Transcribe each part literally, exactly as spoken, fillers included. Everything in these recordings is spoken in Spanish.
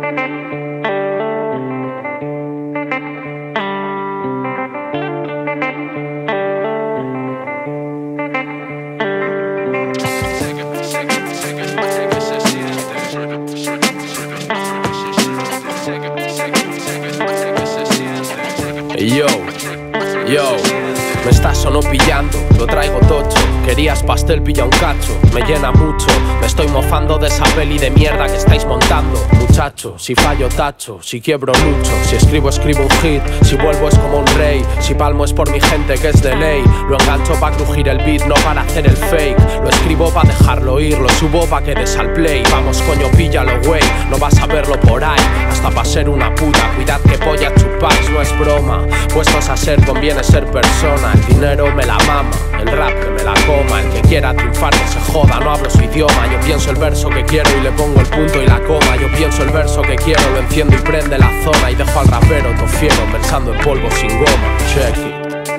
Yo, yo, me estás o no pillando, lo traigo tocho. Querías pastel, pilla un cacho, me llena mucho. Me estoy mofando de esa peli de mierda que estáis montando. Muchacho, si fallo tacho, si quiebro lucho. Si escribo, escribo un hit, si vuelvo es como un rey. Si palmo es por mi gente que es de ley. Lo engancho pa' crujir el beat, no para hacer el fake. Lo escribo pa' dejarlo ir, lo subo pa' que des al play. Vamos coño, píllalo güey, no vas a verlo por ahí. Hasta pa' ser una puta, cuidad que polla chupáis, no es broma. Puestos a ser conviene ser persona. El dinero me la mama, el rap que me la coma. El que quiera triunfar que se joda, no hablo su idioma. Yo pienso el verso que quiero y le pongo el punto y la coma. Yo pienso el verso que quiero, lo enciendo y prende la zona. Y dejo al rapero tofiero pensando en polvo sin goma. Check it.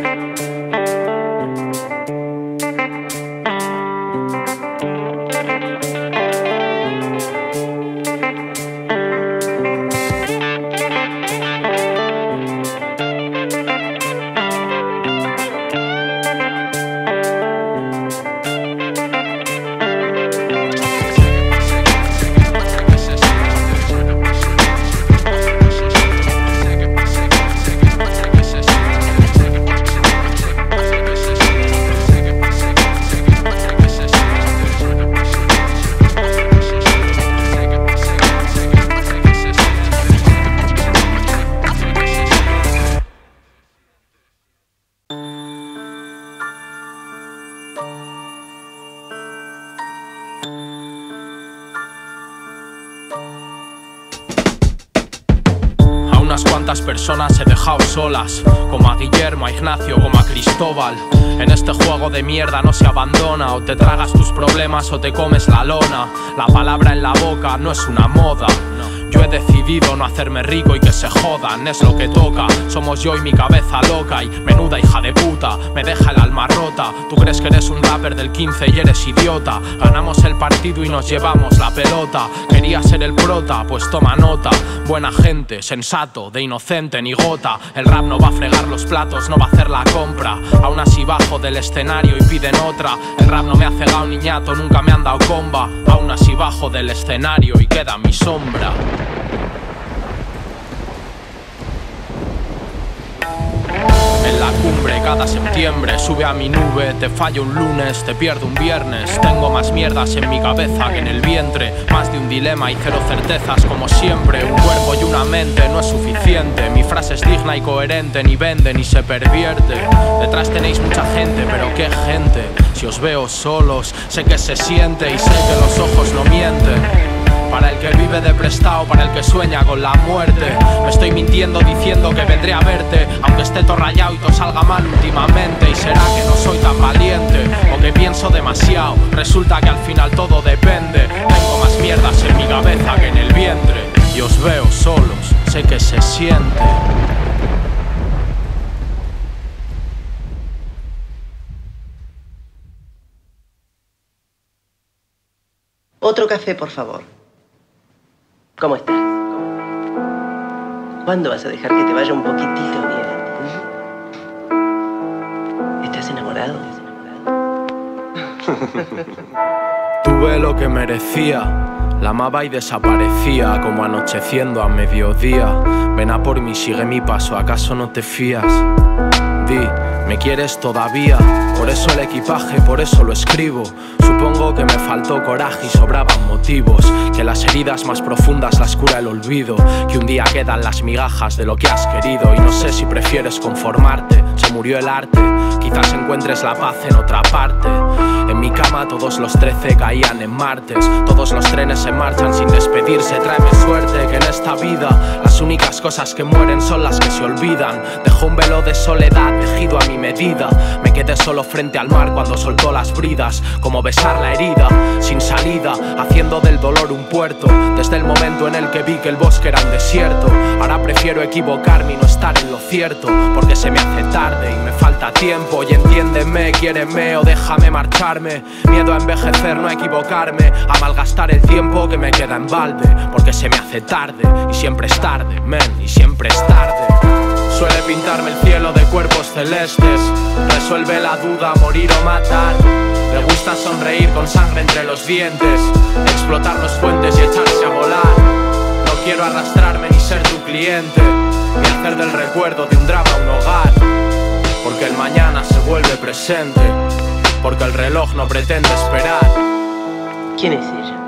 Unas cuantas personas he dejado solas, como a Guillermo, a Ignacio, como a Cristóbal. En este juego de mierda no se abandona. O te tragas tus problemas o te comes la lona. La palabra en la boca no es una moda. Yo he decidido no hacerme rico y que se jodan, es lo que toca. Somos yo y mi cabeza loca y menuda hija de puta, me deja el alma rota. Tú crees que eres un rapper del quince y eres idiota. Ganamos el partido y nos llevamos la pelota. Querías ser el prota, pues toma nota. Buena gente, sensato, de inocente ni gota. El rap no va a fregar los platos, no va a hacer la compra. Aún así bajo del escenario y piden otra. El rap no me ha cegado niñato, nunca me han dado comba. Aún así bajo del escenario y queda mi sombra. En la cumbre cada septiembre sube a mi nube. Te fallo un lunes, te pierdo un viernes. Tengo más mierdas en mi cabeza que en el vientre. Más de un dilema y cero certezas como siempre. Un cuerpo y una mente no es suficiente. Mi frase es digna y coherente, ni vende ni se pervierte. Detrás tenéis mucha gente, pero qué gente. Si os veo solos, sé que se siente y sé que los ojos no mienten. Para el que vive de prestado, para el que sueña con la muerte. Me estoy mintiendo diciendo que vendré a verte, aunque esté todo rayado y todo salga mal últimamente. Y será que no soy tan valiente, o que pienso demasiado. Resulta que al final todo depende. Tengo más mierdas en mi cabeza que en el vientre. Y os veo solos, sé que se siente. Otro café, por favor. ¿Cómo estás? ¿Cuándo vas a dejar que te vaya un poquitito bien? ¿Estás enamorado? Tuve lo que merecía, la amaba y desaparecía, como anocheciendo a mediodía. Ven a por mí, sigue mi paso, ¿acaso no te fías? Di, ¿me quieres todavía? Por eso el equipaje, por eso lo escribo. Supongo que me faltó coraje y sobraban motivos. Que las heridas más profundas las cura el olvido. Que un día quedan las migajas de lo que has querido. Y no sé si prefieres conformarte, se murió el arte. Quizás encuentres la paz en otra parte. En mi cama todos los trece caían en martes. Todos los trenes se marchan sin despedirse. Tráeme suerte que en esta vida las únicas cosas que mueren son las que se olvidan. Dejo un velo de soledad tejido a mi medida. Me quedé solo frente al mar cuando soltó las bridas. Como besar la herida sin salida, haciendo del dolor un puerto. Desde el momento en el que vi que el bosque era un desierto. Ahora prefiero equivocarme y no estar en lo cierto, porque se me hace tarde y me falta tiempo. Y entiéndeme, quiéreme o déjame marcharme. aceptarme, miedo a envejecer, no a equivocarme, a malgastar el tiempo que me queda en balde, porque se me hace tarde, y siempre es tarde, men, y siempre es tarde. Suele pintarme el cielo de cuerpos celestes, resuelve la duda, morir o matar. Le gusta sonreír con sangre entre los dientes, explotar los puentes y echarse a volar. No quiero arrastrarme ni ser tu cliente, ni hacer del recuerdo de un drama un hogar. Porque el mañana se vuelve presente, porque el reloj no pretende esperar. ¿Quién es ella?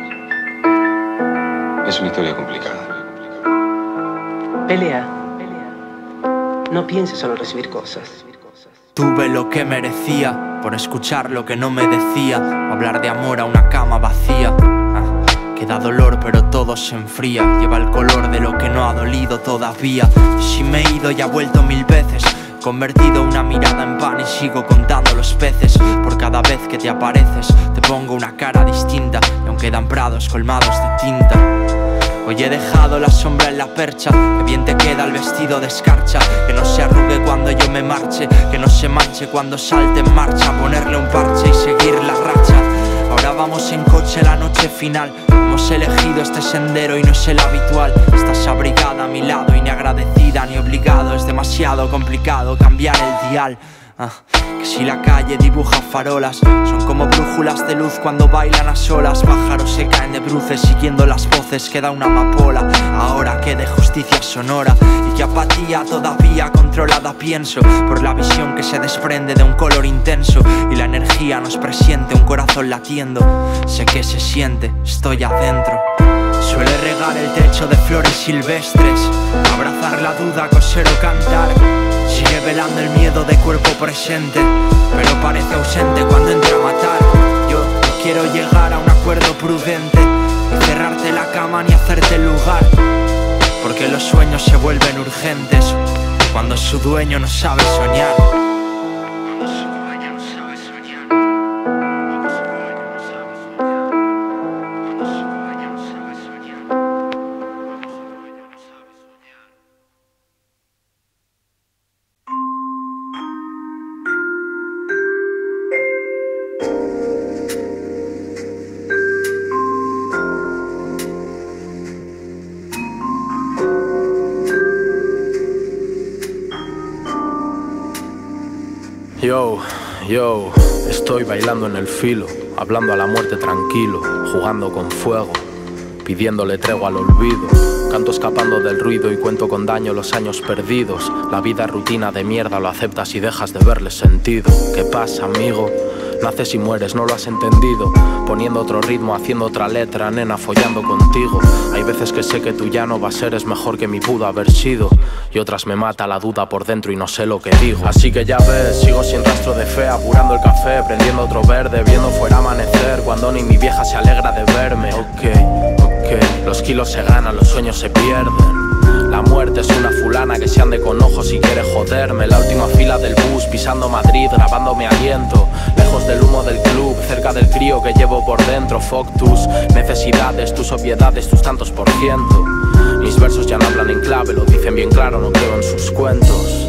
Es una historia complicada. Pelea. No pienses solo en recibir cosas. Tuve lo que merecía por escuchar lo que no me decía, hablar de amor a una cama vacía. Ah, queda dolor pero todo se enfría, lleva el color de lo que no ha dolido todavía. Y si me he ido y ha vuelto mil veces, convertido una mirada en pan y sigo contando los peces. Por cada vez que te apareces te pongo una cara distinta, y aún quedan prados colmados de tinta. Hoy he dejado la sombra en la percha, que bien te queda el vestido de escarcha. Que no se arrugue cuando yo me marche, que no se manche cuando salte en marcha. Ponerle un parche y seguir la racha. Ahora vamos en coche la noche final. Hemos elegido este sendero y no es el habitual. Estás abrigada a mi lado y ni agradecida ni obligado. Es demasiado complicado cambiar el dial. Ah, que si la calle dibuja farolas, son como brújulas de luz cuando bailan a solas. Pájaros se caen de bruces siguiendo las voces que da una amapola. Ahora que de justicia sonora y que apatía todavía controlada pienso, por la visión que se desprende de un color intenso. Y la energía nos presiente, un corazón latiendo. Sé que se siente, estoy adentro. Suele regar el techo de flores silvestres, abrazar la duda, coser o cantar. Sigue velando el miedo de cuerpo presente, pero parece ausente cuando entra a matar. Yo no quiero llegar a un acuerdo prudente, ni cerrarte la cama ni hacerte el lugar, porque los sueños se vuelven urgentes cuando su dueño no sabe soñar. Yo, yo, estoy bailando en el filo, hablando a la muerte tranquilo, jugando con fuego, pidiéndole tregua al olvido. Canto escapando del ruido y cuento con daño los años perdidos. La vida es rutina de mierda, lo aceptas y dejas de verle sentido. ¿Qué pasa, amigo? Naces y mueres, no lo has entendido. Poniendo otro ritmo, haciendo otra letra, nena, follando contigo. Hay veces que sé que tú ya no vas a ser, es mejor que mi pudo haber sido. Y otras me mata la duda por dentro y no sé lo que digo. Así que ya ves, sigo sin rastro de fe, apurando el café, prendiendo otro verde, viendo fuera amanecer, cuando ni mi vieja se alegra de verme. Ok, ok, los kilos se ganan, los sueños se pierden. La muerte es una fulana que se ande con ojos y quiere joderme. La última fila del bus, pisando Madrid, grabando mi aliento. Lejos del humo del club, cerca del crío que llevo por dentro. Fuck tus necesidades, tus obviedades, tus tantos por ciento. Mis versos ya no hablan en clave, lo dicen bien claro, no creo en sus cuentos.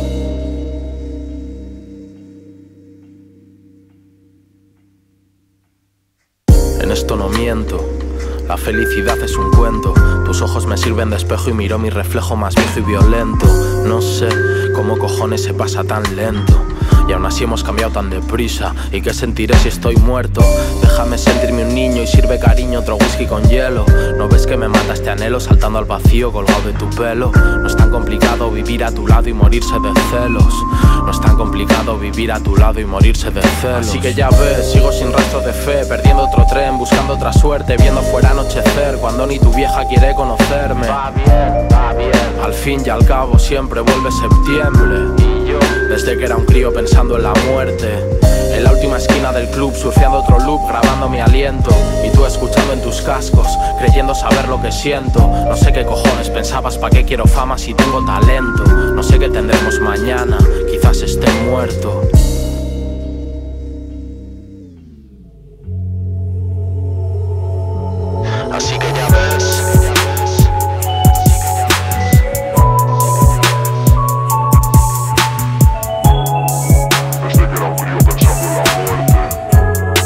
En esto no miento, la felicidad es un cuento. Tus ojos me sirven de espejo y miro mi reflejo más viejo y violento. No sé cómo cojones se pasa tan lento, y aún así hemos cambiado tan deprisa. ¿Y qué sentiré si estoy muerto? Déjame sentirme un niño y sirve cariño otro whisky con hielo. ¿No ves que me mata este anhelo saltando al vacío colgado de tu pelo? No es tan complicado vivir a tu lado y morirse de celos. No es tan complicado vivir a tu lado y morirse de celos. Así que ya ves, sigo sin rastro de fe, perdiendo otro tren, buscando otra suerte, viendo fuera anochecer cuando ni tu vieja quiere conocerme. Va bien, va bien. Al fin y al cabo siempre vuelve septiembre. Y yo, desde que era un crío pensando en la muerte, en la última esquina del club, surfeando otro loop, grabando mi aliento. Y tú escuchando en tus cascos, creyendo saber lo que siento. No sé qué cojones pensabas, pa' qué quiero fama si tengo talento. No sé qué tendremos mañana, quizás esté muerto. Así que ya ves, desde que era un crío pensando en la muerte.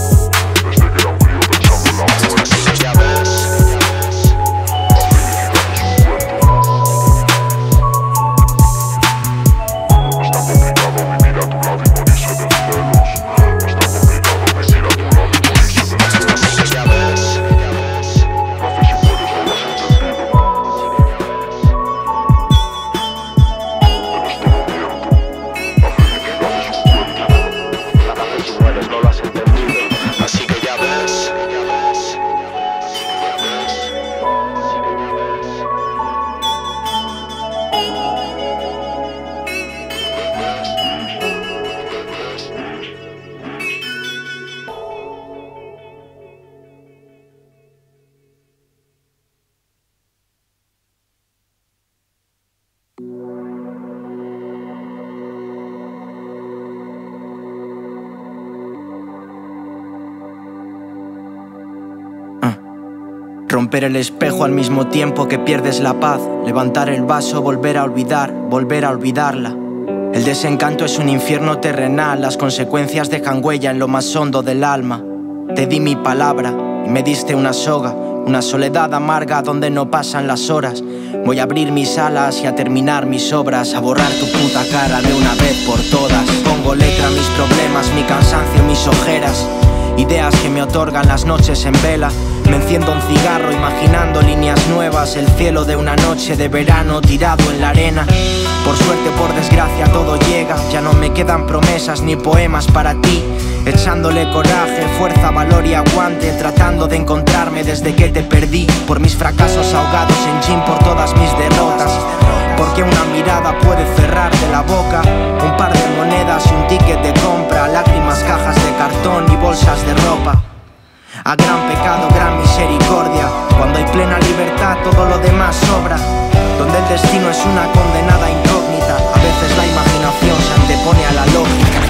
Romper el espejo al mismo tiempo que pierdes la paz. Levantar el vaso, volver a olvidar, volver a olvidarla. El desencanto es un infierno terrenal. Las consecuencias dejan huella en lo más hondo del alma. Te di mi palabra y me diste una soga, una soledad amarga donde no pasan las horas. Voy a abrir mis alas y a terminar mis obras, a borrar tu puta cara de una vez por todas. Pongo letra a mis problemas, mi cansancio, mis ojeras, ideas que me otorgan las noches en vela. Me enciendo un cigarro imaginando líneas nuevas, el cielo de una noche de verano tirado en la arena. Por suerte, por desgracia, todo llega. Ya no me quedan promesas ni poemas para ti. Echándole coraje, fuerza, valor y aguante, tratando de encontrarme desde que te perdí. Por mis fracasos ahogados en gin, por todas mis derrotas. Porque una mirada puede cerrarte la boca. Un par de monedas y un ticket de compra, lágrimas, cajas de cartón y bolsas de ropa. A gran pecado, gran misericordia. Cuando hay plena libertad, todo lo demás sobra. Donde el destino es una condenada incógnita, a veces la imaginación se antepone a la lógica.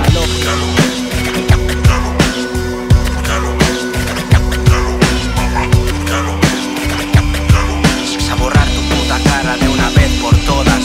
A borrar tu puta cara de una vez por todas.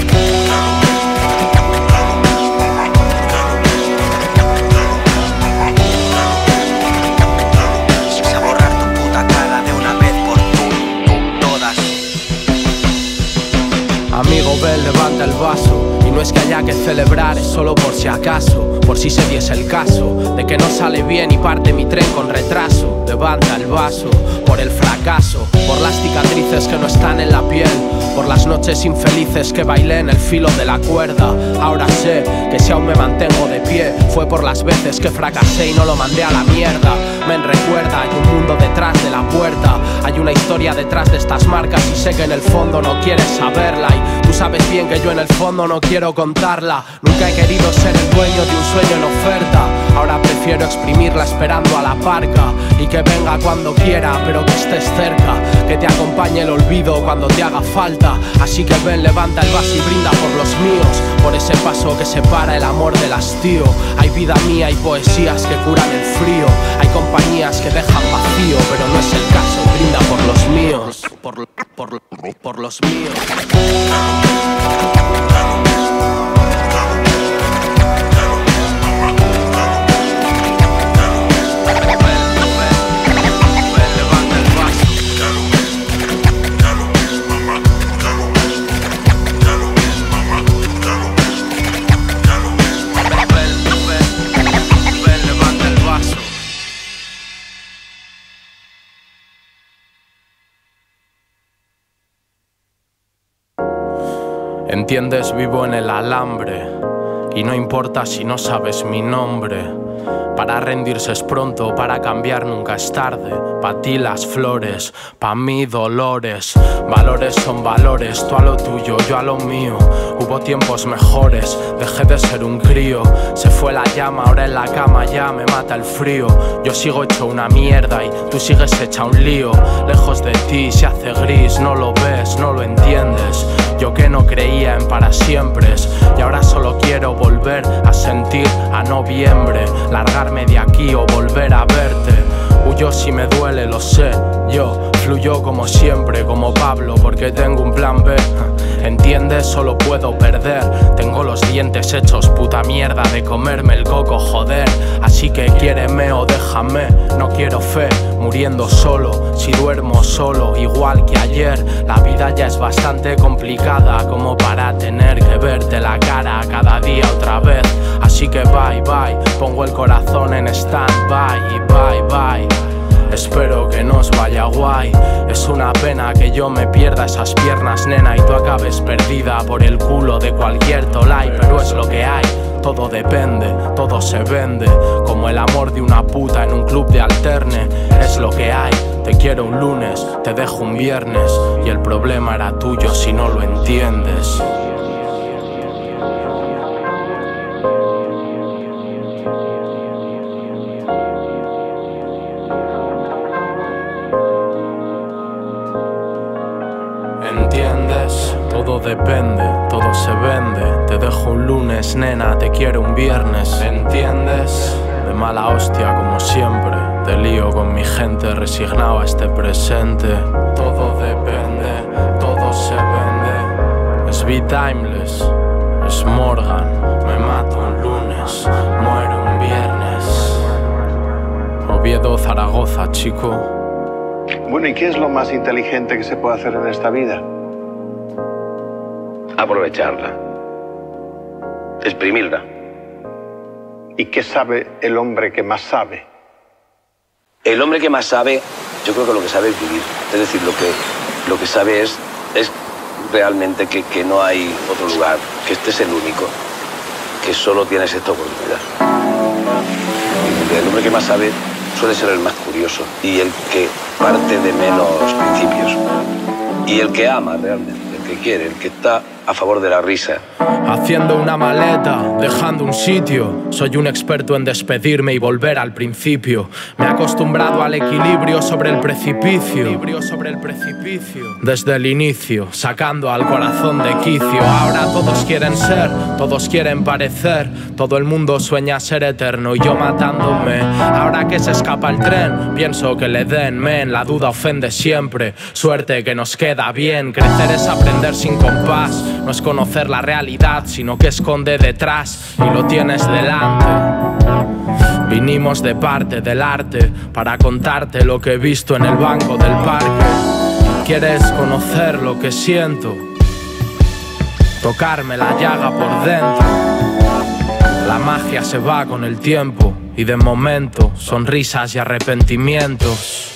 Amigo, ven, levanta el vaso. Y no es que haya que celebrar, es solo por si acaso, por si se diese el caso de que no sale bien y parte mi tren con retraso. Levanta el vaso por el fracaso, por las cicatrices que no están en la piel, por las noches infelices que bailé en el filo de la cuerda. Ahora sé que si aún me mantengo de pie, fue por las veces que fracasé y no lo mandé a la mierda. Me recuerda, hay un mundo detrás de la puerta, hay una historia detrás de estas marcas y sé que en el fondo no quieres saberla. Y tú sabes bien que yo en el fondo no quiero contarla. Nunca he querido ser el dueño de un sueño en oferta. Ahora prefiero exprimirla esperando a la parca y que venga cuando quiera, pero que estés cerca, que te acompañe el olvido cuando te haga falta. Así que ven, levanta el vaso y brinda por los míos, por ese paso que separa el amor del hastío. Hay vida mía, hay poesías que curan el frío, hay compañías que dejan vacío, pero no es el caso. Brinda por los míos, por, por, por los míos. Entiendes, vivo en el alambre y no importa si no sabes mi nombre. Para rendirse es pronto, para cambiar nunca es tarde. Pa' ti las flores, pa' mí dolores. Valores son valores, tú a lo tuyo, yo a lo mío. Hubo tiempos mejores, dejé de ser un crío. Se fue la llama, ahora en la cama ya me mata el frío. Yo sigo hecho una mierda y tú sigues hecha un lío. Lejos de ti se hace gris, no lo ves, no lo entiendes. Yo que no creía en para siempre y ahora solo quiero volver a sentir a noviembre. Largarme de aquí o volver a verte. Huyo si me duele, lo sé. Yo fluyo como siempre, como Pablo, porque tengo un plan B. ¿Entiendes? Solo puedo perder. Tengo los dientes hechos puta mierda de comerme el coco, joder. Así que quiéreme o déjame. No quiero fe, muriendo solo. Si duermo solo, igual que ayer. La vida ya es bastante complicada como para tener que verte la cara cada día otra vez. Así que bye bye, pongo el corazón en stand-by y bye bye. Espero que nos vaya guay. Es una pena que yo me pierda esas piernas, nena, y tú acabes perdida por el culo de cualquier tolai. Pero es lo que hay, todo depende, todo se vende. Como el amor de una puta en un club de alterne. Es lo que hay, te quiero un lunes, te dejo un viernes. Y el problema era tuyo si no lo entiendes. ¿Entiendes? Todo depende, todo se vende. Te dejo un lunes, nena, te quiero un viernes. ¿Entiendes? De mala hostia como siempre. Te lío con mi gente, resignado a este presente. Todo depende, todo se vende. Es be timeless, es Morgan. Me mato un lunes, muero un viernes. Oviedo, Zaragoza, chico. Bueno, ¿y qué es lo más inteligente que se puede hacer en esta vida? Aprovecharla. Exprimirla. ¿Y qué sabe el hombre que más sabe? El hombre que más sabe, yo creo que lo que sabe es vivir. Es decir, lo que, lo que sabe es, es realmente que, que no hay otro lugar, que este es el único, que solo tienes esta oportunidad. Y el hombre que más sabe suele ser el más curioso y el que parte de menos principios. Y el que ama realmente, el que quiere, el que está a favor de la risa. Haciendo una maleta, dejando un sitio. Soy un experto en despedirme y volver al principio. Me he acostumbrado al equilibrio sobre el precipicio. Equilibrio sobre el precipicio. Desde el inicio, sacando al corazón de quicio. Ahora todos quieren ser, todos quieren parecer. Todo el mundo sueña ser eterno y yo matándome. Ahora que se escapa el tren, pienso que le den, men. La duda ofende siempre. Suerte que nos queda bien. Crecer es aprender sin compás. No es conocer la realidad, sino que esconde detrás y lo tienes delante. Vinimos de parte del arte para contarte lo que he visto en el banco del parque. ¿Quieres conocer lo que siento? Tocarme la llaga por dentro. La magia se va con el tiempo y de momento sonrisas y arrepentimientos.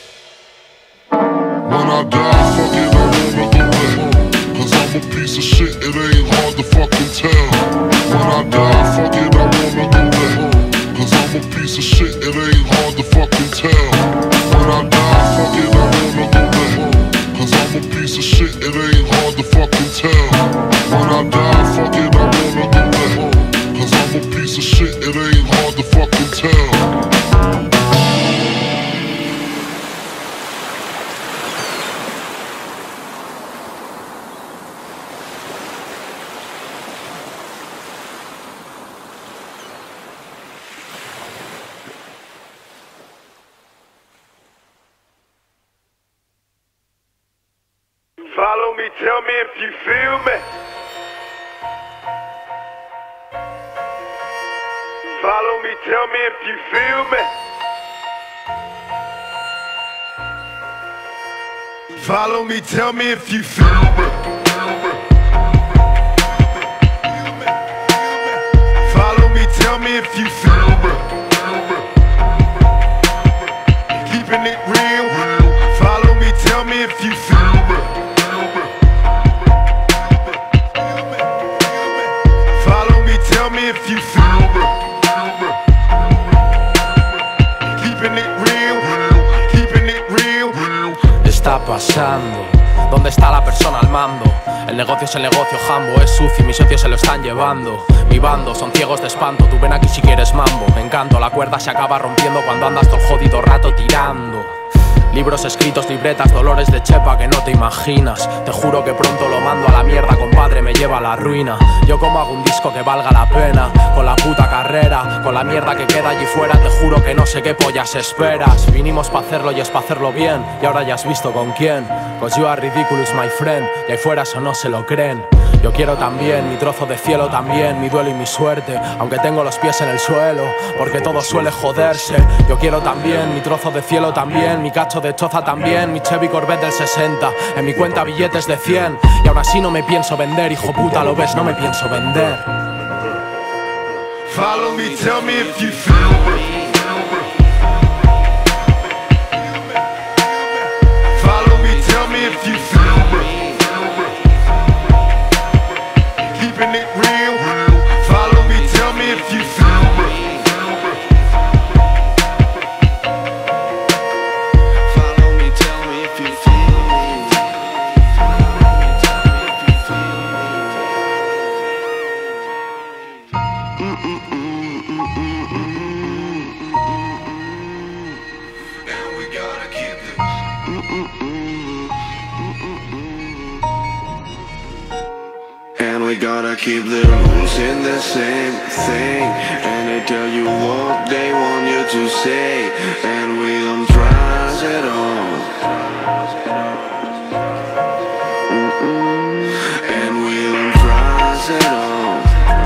I'm a piece of shit, it ain't hard to fucking tell. When I die, fuck it, I wanna do that. Cause I'm a piece of shit, it ain't hard to fucking tell. When I die, fuck it, I wanna do that. Cause I'm a piece of shit, it ain't hard to fucking tell. When I die, fuck it, I wanna do that. Cause I'm a piece of shit, it ain't hard to fucking tell. Follow me, tell me if you feel me. Follow me, tell me if you feel me. Follow me, tell me if you feel me. Follow me, tell me if you feel me. Keeping it real. Follow me, tell me if you feel me. Tell me if you feel me. Keeping it real, keeping it real. Está pasando. ¿Dónde está la persona al mando? El negocio es el negocio, jambo, es sucio y mis socios se lo están llevando. Mi bando son ciegos de espanto, tú ven aquí si quieres mambo. Encanto, la cuerda se acaba rompiendo cuando andas todo el jodido rato tirando. Libros escritos, libretas, dolores de chepa que no te imaginas. Te juro que pronto lo mando a la mierda, compadre, me lleva a la ruina. Yo como hago un disco que valga la pena, con la puta carrera, con la mierda que queda allí fuera. Te juro que no sé qué pollas esperas. Vinimos pa' hacerlo y es pa' hacerlo bien, y ahora ya has visto con quién. Cause you are ridiculous, my friend, y ahí fuera eso no se lo creen. Yo quiero también, mi trozo de cielo también, mi duelo y mi suerte, aunque tengo los pies en el suelo, porque todo suele joderse. Yo quiero también, mi trozo de cielo también, mi cacho de choza también, mi Chevy Corvette del sesenta, en mi cuenta billetes de cien, y aún así no me pienso vender, hijo puta, lo ves, no me pienso vender. Follow me, tell me if you feel me. Follow me, tell me if you feel me. Keeping it real. Follow me, tell me if you feel me. Follow me, tell me if you feel me. Mm mm mm mm mm mm. And we gotta keep this. Mm mm mm mm mm mm. And we gotta keep the rules in the same thing, and they tell you what they want you to say, and we don't trust at all. Mm-mm. And we don't trust at all.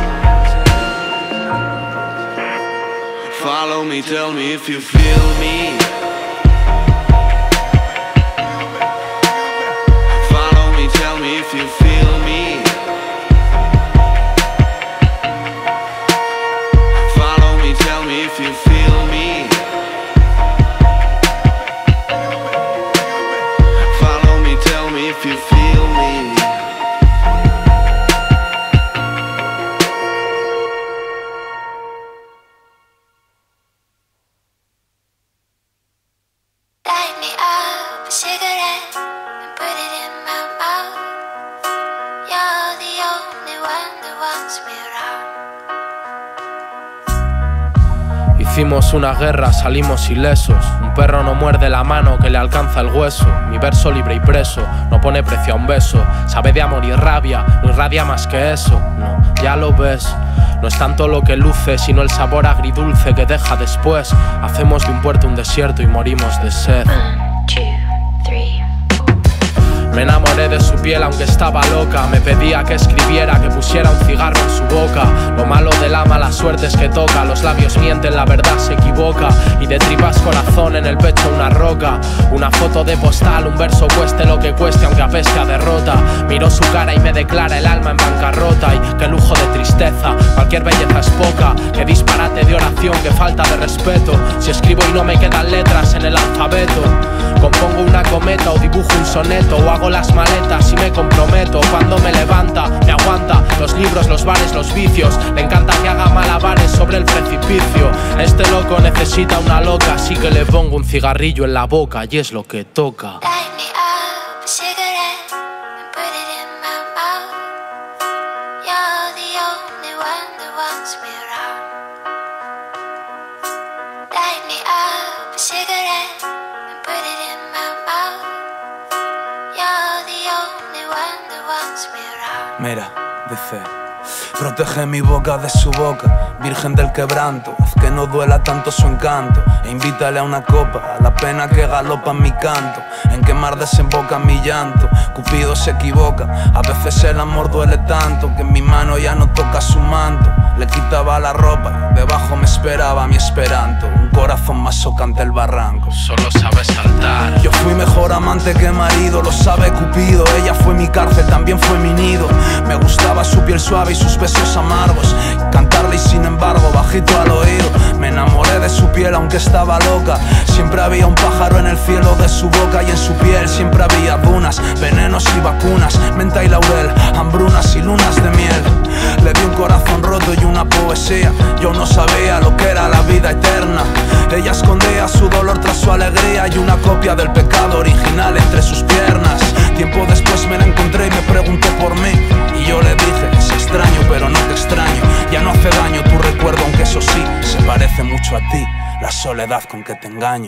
Follow me, tell me if you feel me. Follow me, tell me if you feel me. Follow me, tell me if you feel me. Follow me, tell me if you feel me. Light me up a cigarette and put it in my mouth. You're the only one that wants me around. Hicimos una guerra, salimos ilesos. Un perro no muerde la mano que le alcanza el hueso. Mi verso libre y preso no pone precio a un beso. Sabe de amor y rabia, no irradia más que eso. No, ya lo ves. No es tanto lo que luce, sino el sabor agridulce que deja después. Hacemos de un puerto un desierto y morimos de sed. One, two, three. Me enamoré de su piel aunque estaba loca. Me pedía que escribiera, que pusiera un cigarro en su boca. Lo malo de la mala suerte es que toca. Los labios mienten, la verdad se equivoca. Y de tripas corazón, en el pecho una roca. Una foto de postal, un verso cueste lo que cueste, aunque apeste a derrota. Miro su cara y me declara el alma en bancarrota. Y qué lujo de tristeza, cualquier belleza es poca. Qué disparate de oración, qué falta de respeto. Si escribo y no me quedan letras en el alfabeto, compongo una cometa o dibujo un soneto, o hago las maletas y me comprometo. Cuando me levanta, me aguanta los libros, los bares, los vicios. Le encanta que haga malabares sobre el precipicio. Este loco necesita una loca, así que le pongo un cigarrillo en la boca y es lo que toca. Light me up a cigarette and put it in my mouth. You're the only one that wants me around. Light me up a cigarette and put it in my mouth. You're the only one that wants me around. Mira, dice: protege mi boca de su boca, virgen del quebranto, haz que no duela tanto su encanto, e invítale a una copa, a la pena que galopa en mi canto, en qué mar desemboca mi llanto. Cupido se equivoca, a veces el amor duele tanto, que en mi mano ya no toca su manto. Le quitaba la ropa y debajo me esperaba mi esperanto, un corazón más socante el barranco. Solo sabe saltar. Yo fui mejor amante que marido, lo sabe Cupido. Ella fue mi cárcel, también fue mi nido. Me gustaba su piel suave y sus besos amargos, cantarle y sin embargo bajito al oído. Me enamoré de su piel aunque estaba loca. Siempre había un pájaro en el cielo de su boca, y en su piel siempre había dunas, venenos y vacunas, menta y laurel, hambrunas y lunas de miel. Le di un corazón roto y una poesía. Yo no sabía lo que era la vida eterna. Ella escondía su dolor tras su alegría, y una copia del pecado original entre sus piernas. Tiempo después me la encontré y me preguntó por mí, y yo le dije: es extraño pero no te extraño. Ya no hace daño tu recuerdo, aunque eso sí, se parece mucho a ti, la soledad con que te engaño.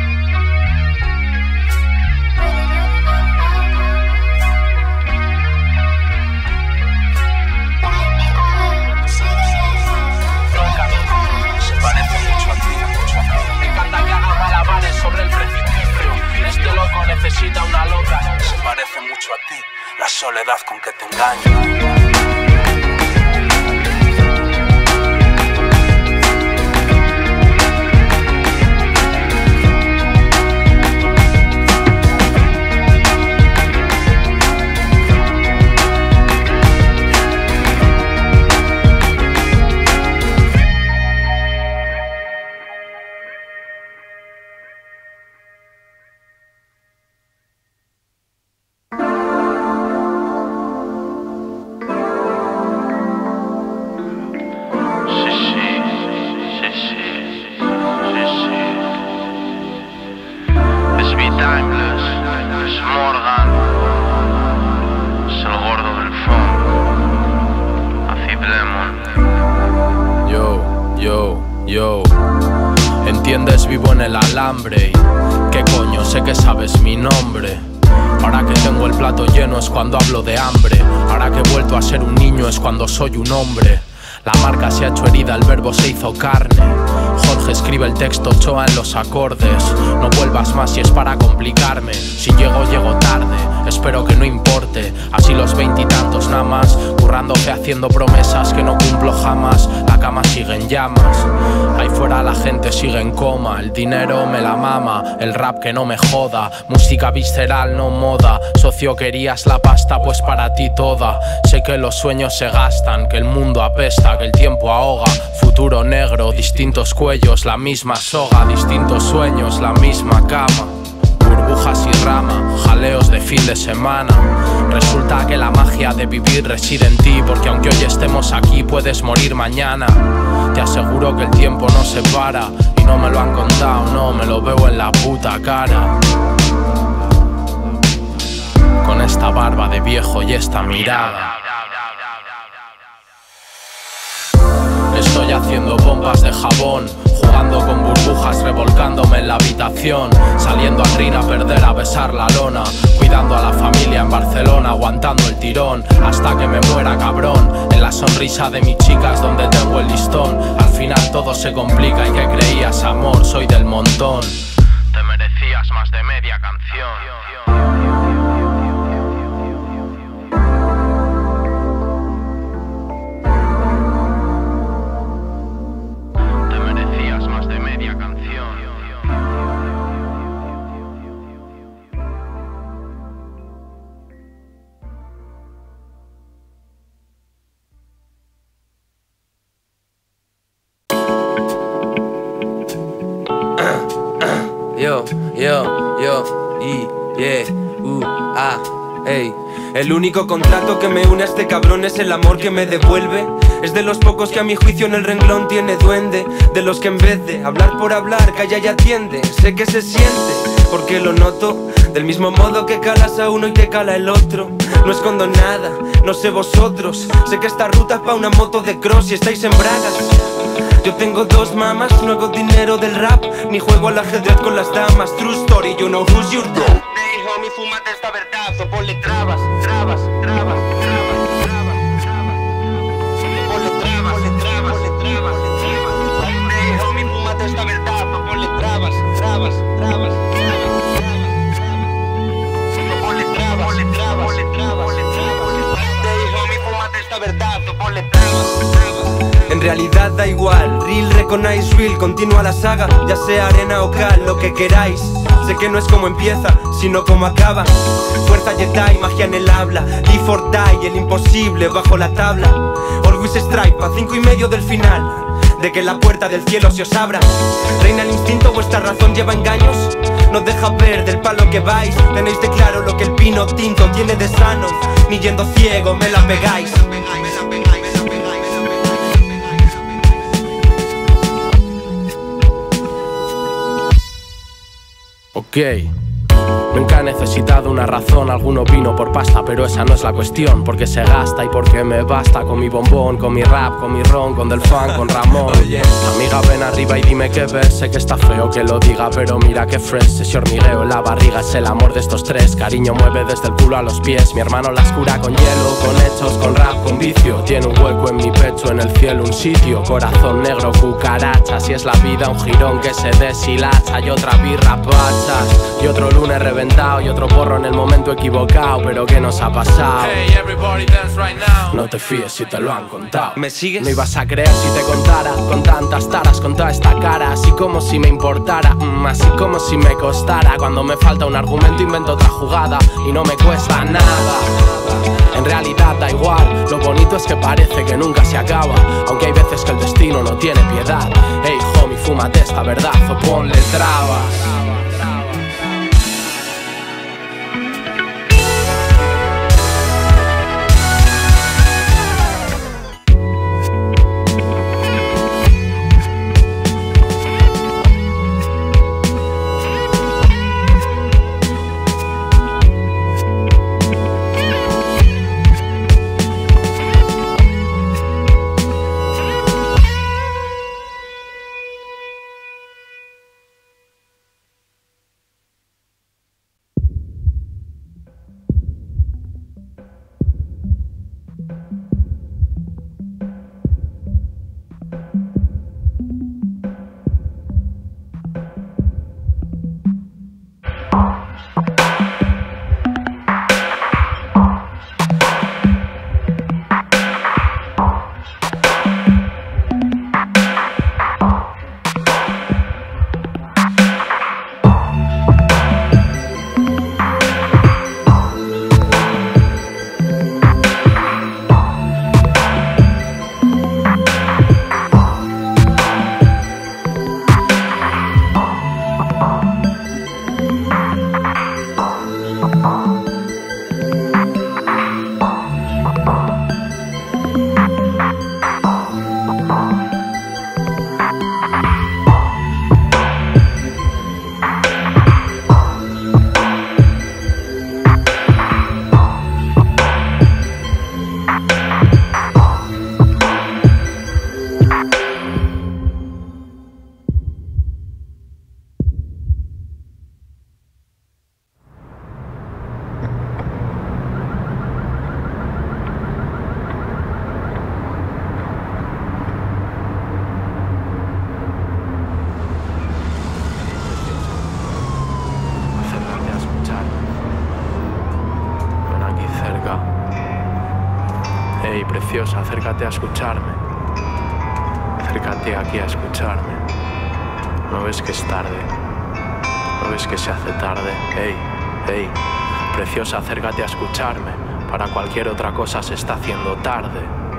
Sobre el precipicio, este loco necesita una loca. Se parece mucho a ti, la soledad con que te engaño. Yo, entiendes, vivo en el alambre. ¿Qué coño? Sé que sabes mi nombre. Ahora que tengo el plato lleno es cuando hablo de hambre. Ahora que he vuelto a ser un niño es cuando soy un hombre. La marca se ha hecho herida, el verbo se hizo carne. Jorge escribe el texto, Ochoa en los acordes. No vuelvas más si es para complicarme. Si llego, llego tarde, espero que no importe. Así los veintitantos nada más, currando fe haciendo promesas que no cumplo jamás. La cama sigue en llamas, ahí fuera la gente sigue en coma. El dinero me la mama, el rap que no me joda. Música visceral, no moda. Socio, querías la pasta, pues para ti toda. Sé que los sueños se gastan, que el mundo apesta, que el tiempo ahoga. Futuro negro, distintos cuellos, la misma soga. Distintos sueños, la misma cama. Burbujas y rama, jaleos de fin de semana. Resulta que la magia de vivir reside en ti, porque aunque hoy estemos aquí puedes morir mañana. Te aseguro que el tiempo no se para, y no me lo han contado, no, me lo veo en la puta cara. Con esta barba de viejo y esta mirada. Estoy haciendo pompas de jabón, jugando con burbujas, revolcándome en la habitación, saliendo al ring a perder, a besar la lona, cuidando a la familia en Barcelona, aguantando el tirón hasta que me muera, cabrón. En la sonrisa de mis chicas donde tengo el listón. Al final todo se complica y que creías amor, soy del montón. Te merecías más de media canción. Yo, yo, yo, y, yeah, uh, ah, ey. El único contrato que me une a este cabrón es el amor que me devuelve. Es de los pocos que a mi juicio en el renglón tiene duende. De los que en vez de hablar por hablar, calla y atiende. Sé que se siente, porque lo noto. Del mismo modo que calas a uno y te cala el otro. No escondo nada, no sé vosotros. Sé que esta ruta es pa' una moto de cross y estáis en bragas. Yo tengo dos mamas, no hago dinero del rap, ni juego al ajedrez con las damas. True story, you know who's your dog. Hey homie, fúmate esta verdad, o ponle trabas, trabas, trabas, trabas, trabas, trabas. Ponle trabas, ponle trabas, ponle trabas, trabas. Hey homie, fúmate esta verdad, o ponle trabas, trabas, trabas, trabas, trabas. Ponle trabas, ponle trabas, ponle trabas, ponle trabas. Hey homie, fúmate esta verdad, o ponle trabas, trabas. En realidad da igual, real recognize real, continúa la saga, ya sea arena o cal, lo que queráis. Sé que no es como empieza, sino como acaba. Fuerza Jedi, magia en el habla, live or die, el imposible bajo la tabla. Always strike, a cinco y medio del final, de que la puerta del cielo se os abra. Reina el instinto, vuestra razón lleva engaños, nos deja ver del palo que vais. Tenéis de claro lo que el pino tinto tiene de sano, ni yendo ciego me la pegáis. Ok, nunca he necesitado una razón, alguno vino por pasta, pero esa no es la cuestión. Porque se gasta y porque me basta con mi bombón, con mi rap, con mi ron, con Del Fan, con Ramón. Amiga, ven arriba y dime qué ves, sé que está feo que lo diga, pero mira que fresh. Ese hormigueo en la barriga es el amor de estos tres. Cariño mueve desde el culo a los pies, mi hermano las cura con hielo, con hechos, con rap, con vicio. Tiene un hueco en mi pecho, en el cielo un sitio. Corazón negro, cucaracha, si es la vida un jirón que se deshilacha. Y otra birra pachas, y otro lunes reventado, y otro porro en el momento equivocado. Pero ¿qué nos ha pasado? Hey, everybody dance right now. No te fíes si te lo han contado. ¿Me sigues? No ibas a creer si te contara, con tantas taras, con toda esta cara. Así como si me importara, mm, así como si me costara. Cuando me falta un argumento invento otra jugada, y no me cuesta nada. En realidad da igual, lo bonito es que parece que nunca se acaba. Aunque hay veces que el destino no tiene piedad. Hey homie, fúmate esta verdad o ponle trabas. Hey, preciosa, acércate a escucharme. Acércate aquí a escucharme. ¿No ves que es tarde? ¿No ves que se hace tarde? Hey, hey, preciosa, acércate a escucharme. Para cualquier otra cosa se está haciendo tarde.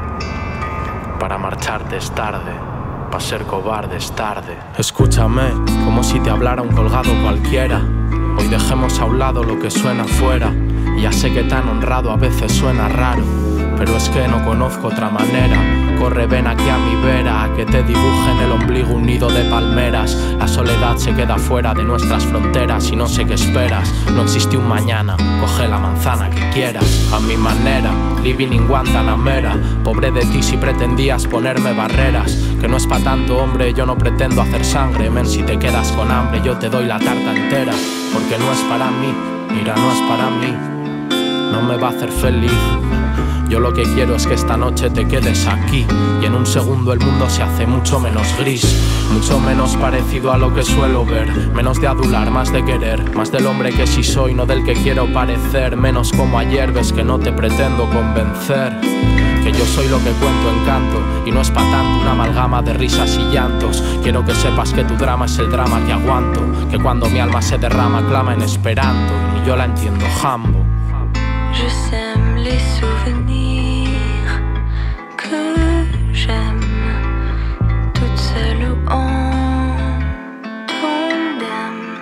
Para marcharte es tarde. Para ser cobarde es tarde. Escúchame, como si te hablara un colgado cualquiera. Hoy dejemos a un lado lo que suena afuera. Ya sé que tan honrado a veces suena raro, pero es que no conozco otra manera. Corre, ven aquí a mi vera, a que te dibujen el ombligo un nido de palmeras. La soledad se queda fuera de nuestras fronteras y no sé qué esperas. No existe un mañana, coge la manzana que quieras. A mi manera, living in Guantanamera. Pobre de ti si pretendías ponerme barreras. Que no es pa' tanto, hombre, yo no pretendo hacer sangre. Men, si te quedas con hambre yo te doy la tarta entera. Porque no es para mí, mira, no es para mí. No me va a hacer feliz. Yo lo que quiero es que esta noche te quedes aquí y en un segundo el mundo se hace mucho menos gris, mucho menos parecido a lo que suelo ver, menos de adular, más de querer, más del hombre que sí soy, no del que quiero parecer, menos como ayer, ves que no te pretendo convencer, que yo soy lo que cuento en canto y no es pa' tanto una amalgama de risas y llantos. Quiero que sepas que tu drama es el drama que aguanto, que cuando mi alma se derrama clama en esperanto y ni yo la entiendo jambo. Je sème les souvenirs que j'aime, toute seule ou en tandem,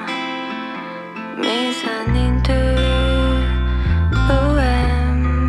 mes années de poème.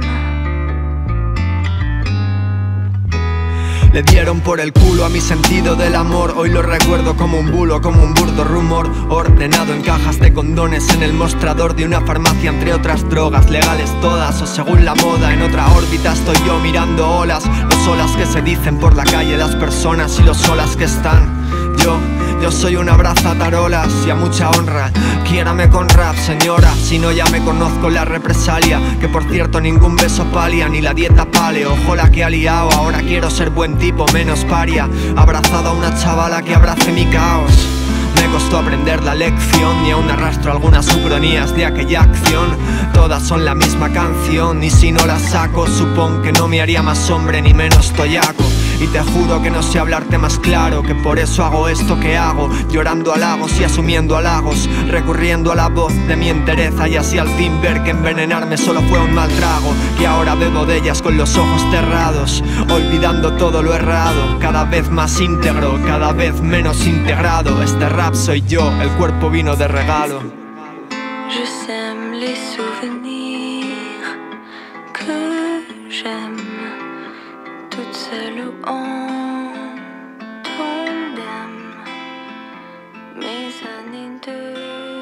Le dieron por el culo a mi sentido del amor. Hoy lo recuerdo como un bulo, como un burdo rumor ordenado en cajas de condones en el mostrador de una farmacia, entre otras drogas, legales todas o según la moda. En otra órbita estoy yo mirando olas, los olas que se dicen por la calle las personas y los solas que están. Yo, yo soy un abrazatarolas y a mucha honra. Quiérame con rap, señora, si no ya me conozco la represalia. Que por cierto ningún beso palia, ni la dieta paleo. Ojo la que ha liado, ahora quiero ser buen tipo, menos paria. Abrazado a una chavala que abrace mi caos. Me costó aprender la lección y aún arrastro algunas ucronías de aquella acción. Todas son la misma canción y si no la saco supongo que no me haría más hombre ni menos toyaco. Y te juro que no sé hablarte más claro, que por eso hago esto que hago, llorando halagos y asumiendo halagos, recurriendo a la voz de mi entereza y así al fin ver que envenenarme solo fue un mal trago, que ahora bebo de ellas con los ojos cerrados, olvidando todo lo errado, cada vez más íntegro, cada vez menos integrado. Este rap soy yo, el cuerpo vino de regalo. Je sème les souvenirs que j'aime, toute seule ou en tandem, mes années de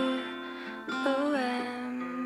poème.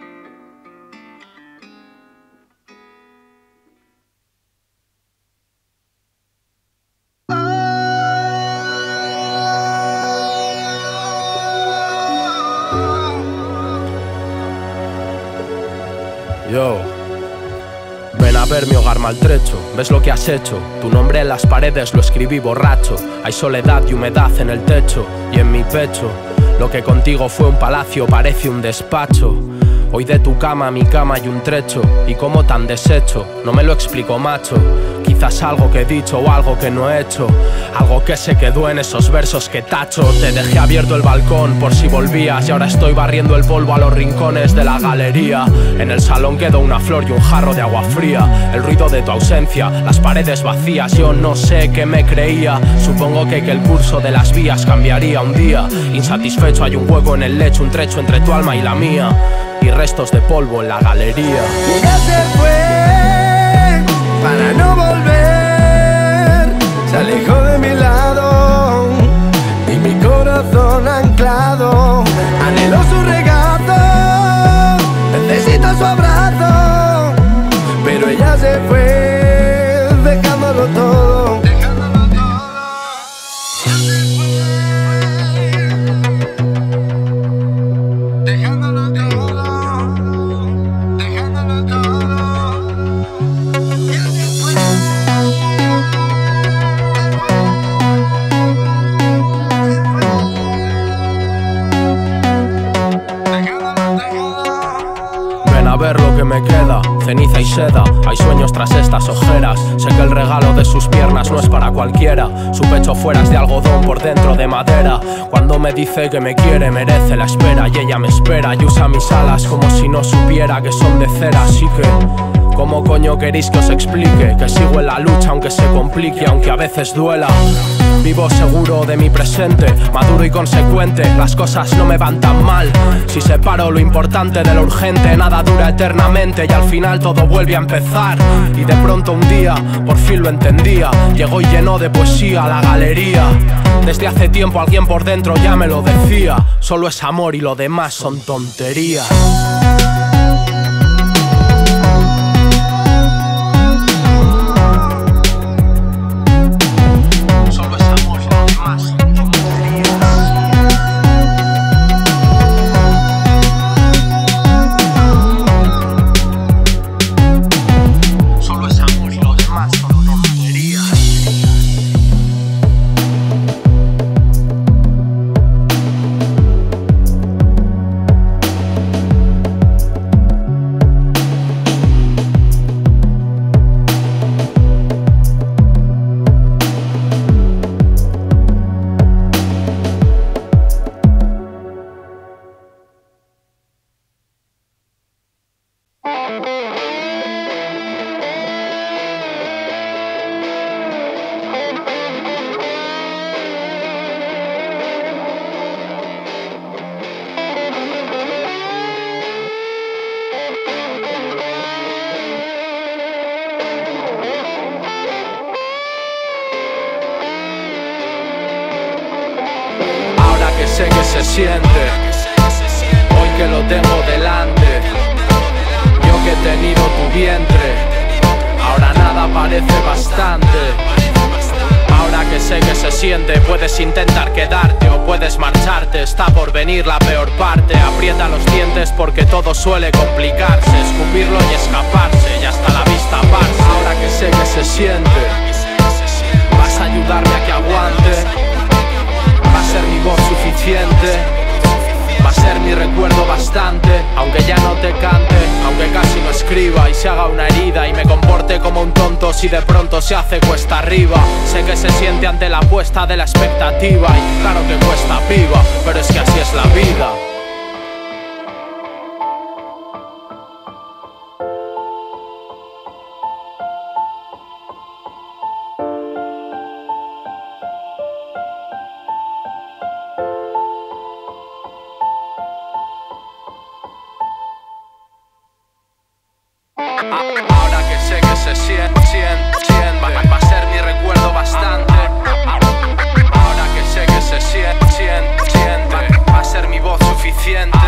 Yo, ven a ver mi hogar maltrecho, ves lo que has hecho. Tu nombre en las paredes lo escribí borracho. Hay soledad y humedad en el techo y en mi pecho. Lo que contigo fue un palacio parece un despacho. Hoy de tu cama a mi cama hay un trecho. Y como tan deshecho, no me lo explico, macho. Quizás algo que he dicho o algo que no he hecho, algo que se quedó en esos versos que tacho. Te dejé abierto el balcón por si volvías, y ahora estoy barriendo el polvo a los rincones de la galería. En el salón quedó una flor y un jarro de agua fría. El ruido de tu ausencia, las paredes vacías. Yo no sé qué me creía. Supongo que, que el curso de las vías cambiaría un día. Insatisfecho hay un hueco en el lecho, un trecho entre tu alma y la mía, y restos de polvo en la galería. Y ya se fue para no volver. Se alejó de mi lado y mi corazón anclado anheló su regazo, necesita su abrazo, pero ella se fue dejándolo todo. A ver lo que me queda, ceniza y seda. Hay sueños tras estas ojeras. Sé que el regalo de sus piernas no es para cualquiera. Su pecho fuera es de algodón, por dentro de madera. Cuando me dice que me quiere merece la espera. Y ella me espera y usa mis alas como si no supiera que son de cera. Así que, ¿cómo coño queréis que os explique? Que sigo en la lucha aunque se complique, aunque a veces duela. Vivo seguro de mi presente, maduro y consecuente. Las cosas no me van tan mal si separo lo importante de lo urgente. Nada dura eternamente y al final todo vuelve a empezar. Y de pronto un día, por fin lo entendía. Llegó y llenó de poesía la galería. Desde hace tiempo alguien por dentro ya me lo decía. Solo es amor y lo demás son tonterías. Sé que se siente, hoy que lo tengo delante. Yo que he tenido tu vientre, ahora nada parece bastante. Ahora que sé que se siente, puedes intentar quedarte o puedes marcharte. Está por venir la peor parte. Aprieta los dientes porque todo suele complicarse. Escupirlo y escaparse y hasta la vista parse. Ahora que sé que se siente, vas a ayudarme a que aguante. Va a ser mi voz suficiente, va a ser mi recuerdo bastante. Aunque ya no te cante, aunque casi no escriba y se haga una herida y me comporte como un tonto si de pronto se hace cuesta arriba. Sé que se siente ante la apuesta de la expectativa y claro que cuesta piba, pero es que así es la vida. Ahora que sé que se siente, siente, siente, va, va a ser mi recuerdo bastante. Ahora que sé que se siente, siente, siente, va a ser mi voz suficiente.